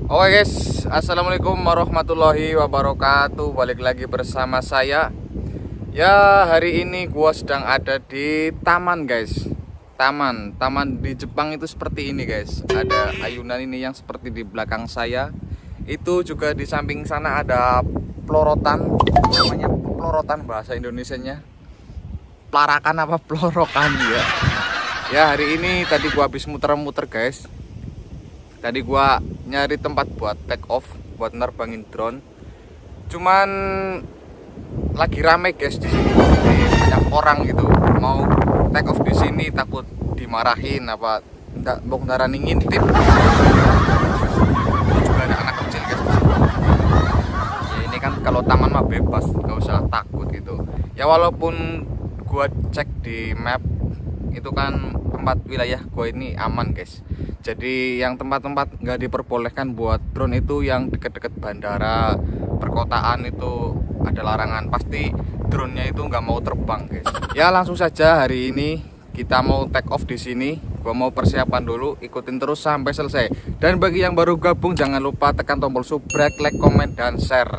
Oke guys, assalamualaikum warahmatullahi wabarakatuh. Balik lagi bersama saya. Ya, hari ini gua sedang ada di taman guys. Taman di Jepang itu seperti ini guys. Ada ayunan ini yang seperti di belakang saya. Itu juga di samping sana ada pelorotan. Namanya pelorotan bahasa Indonesianya. Pelarakan apa pelorokan ya. Ya, hari ini tadi gua habis muter-muter guys. Tadi gua nyari tempat buat take off, buat nerbangin drone. Cuman lagi rame guys di sini. Jadi banyak orang gitu mau take off di sini, takut dimarahin apa ndak mau darani ngintip. Juga ada anak kecil guys di sini. Ya ini kan kalau taman mah bebas, nggak usah takut gitu. Ya walaupun gua cek di map itu kan tempat wilayah gua ini aman guys. Jadi yang tempat-tempat nggak diperbolehkan buat drone itu yang deket-deket bandara, perkotaan itu ada larangan. Pasti drone-nya itu nggak mau terbang guys. Ya langsung saja hari ini kita mau take off di sini. Gua mau persiapan dulu, ikutin terus sampai selesai. Dan bagi yang baru gabung jangan lupa tekan tombol subscribe, like, komen, dan share.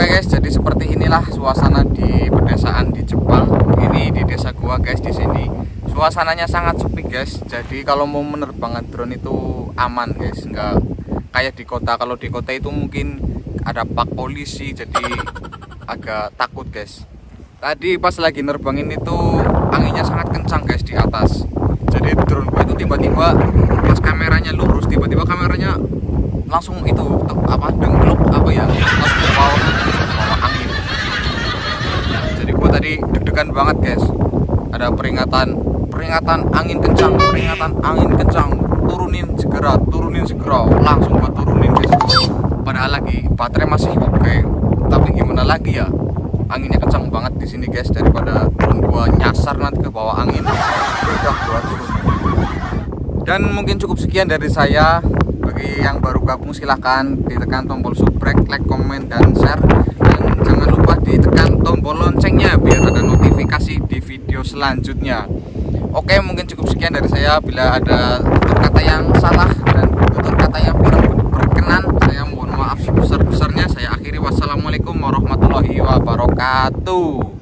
Oke guys, jadi seperti inilah suasana di pedesaan di Jepang. Ini di desa gua guys. Di sini suasananya sangat sepi guys. Jadi kalau mau menerbangkan drone itu aman guys, nggak kayak di kota. Kalau di kota itu mungkin ada pak polisi, jadi agak takut guys. Tadi pas lagi nerbangin itu anginnya sangat kencang guys di atas. Jadi drone gua itu tiba-tiba pas kameranya lurus, tiba-tiba kameranya langsung itu dengkluk langsung ke bawah angin. Jadi gua tadi deg-degan banget guys. Ada peringatan angin kencang, turunin segera, langsung gua turunin guys. Padahal lagi baterai masih oke, tapi gimana lagi ya, anginnya kencang banget di sini guys. Daripada drone gua nyasar nanti ke bawah angin, udah gua turunin. Dan mungkin cukup sekian dari saya. Bagi yang baru gabung silahkan ditekan tombol subscribe, like, komen, dan share. Dan jangan lupa ditekan tombol loncengnya biar ada notifikasi di video selanjutnya. Oke, mungkin cukup sekian dari saya. Bila ada tutur kata yang salah dan tutur kata yang kurang berkenan, saya mohon maaf sebesar-besarnya. Saya akhiri, wassalamualaikum warahmatullahi wabarakatuh.